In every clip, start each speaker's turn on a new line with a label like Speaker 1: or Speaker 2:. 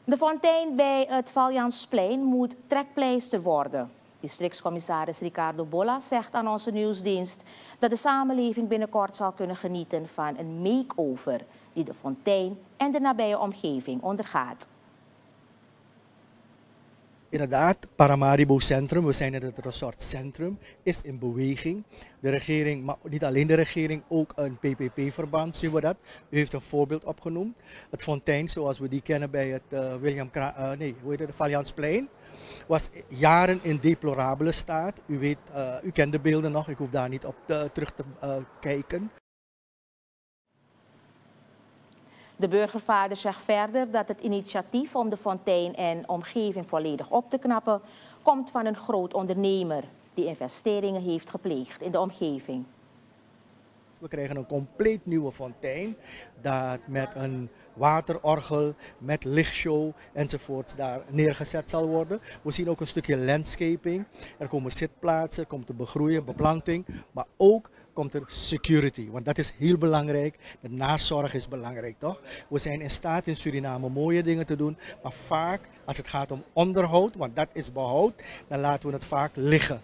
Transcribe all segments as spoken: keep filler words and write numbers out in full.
Speaker 1: De fontein bij het Valjansplein moet trekpleister worden. Districtscommissaris Ricardo Bolla zegt aan onze nieuwsdienst dat de samenleving binnenkort zal kunnen genieten van een make-over die de fontein en de nabije omgeving ondergaat.
Speaker 2: Inderdaad, Paramaribo Centrum, we zijn in het resortcentrum, is in beweging. De regering, maar niet alleen de regering, ook een P P P-verband zien we dat. U heeft een voorbeeld opgenoemd. Het fontein zoals we die kennen bij het uh, William Kra uh, nee, hoe heet het, Valjansplein, was jaren in deplorabele staat. U weet, uh, u kent de beelden nog, ik hoef daar niet op te, terug te uh, kijken.
Speaker 1: De burgervader zegt verder dat het initiatief om de fontein en omgeving volledig op te knappen komt van een groot ondernemer die investeringen heeft gepleegd in de omgeving.
Speaker 2: We krijgen een compleet nieuwe fontein dat met een waterorgel, met lichtshow enzovoort daar neergezet zal worden. We zien ook een stukje landscaping. Er komen zitplaatsen, er komt de begroeien, beplanting, maar ook komt er security, want dat is heel belangrijk. De nazorg is belangrijk, toch? We zijn in staat in Suriname mooie dingen te doen, maar vaak als het gaat om onderhoud, want dat is behoud, dan laten we het vaak liggen.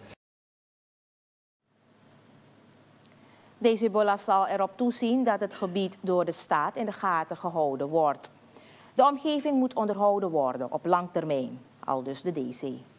Speaker 1: Deze Bolla zal erop toezien dat het gebied door de staat in de gaten gehouden wordt. De omgeving moet onderhouden worden op lang termijn, aldus de D C.